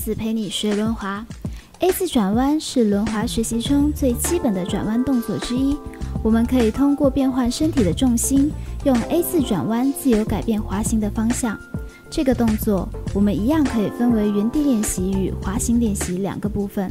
子陪你学轮滑。A 字转弯是轮滑学习中最基本的转弯动作之一。我们可以通过变换身体的重心，用 A 字转弯自由改变滑行的方向。这个动作我们一样可以分为原地练习与滑行练习两个部分。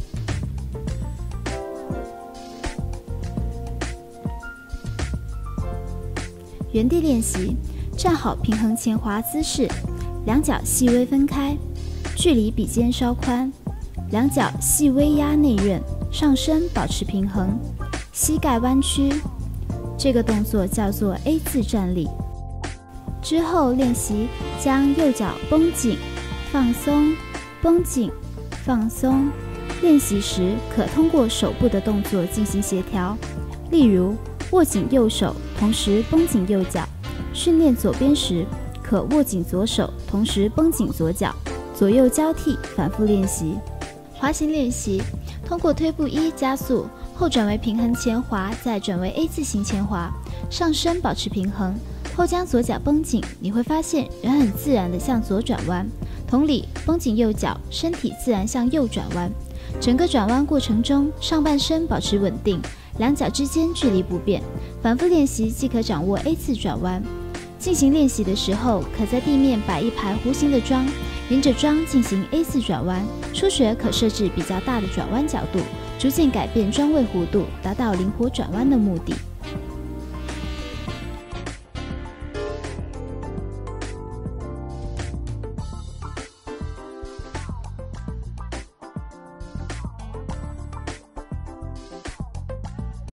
原地练习，站好平衡前滑姿势，两脚细微分开，距离比肩稍宽，两脚细微压内刃，上身保持平衡，膝盖弯曲。这个动作叫做 A 字站立。之后练习将右脚绷紧、放松、绷紧、放松。练习时可通过手部的动作进行协调，例如握紧右手，同时绷紧右脚；训练左边时，可握紧左手，同时绷紧左脚，左右交替，反复练习。滑行练习，通过推步1加速，后转为平衡前滑，再转为 A 字形前滑，上身保持平衡，后将左脚绷紧，你会发现人很自然地向左转弯。同理，绷紧右脚，身体自然向右转弯。整个转弯过程中，上半身保持稳定，两脚之间距离不变，反复练习即可掌握 A 字转弯。进行练习的时候，可在地面摆一排弧形的桩，沿着桩进行 A 字转弯。初学可设置比较大的转弯角度，逐渐改变桩位弧度，达到灵活转弯的目的。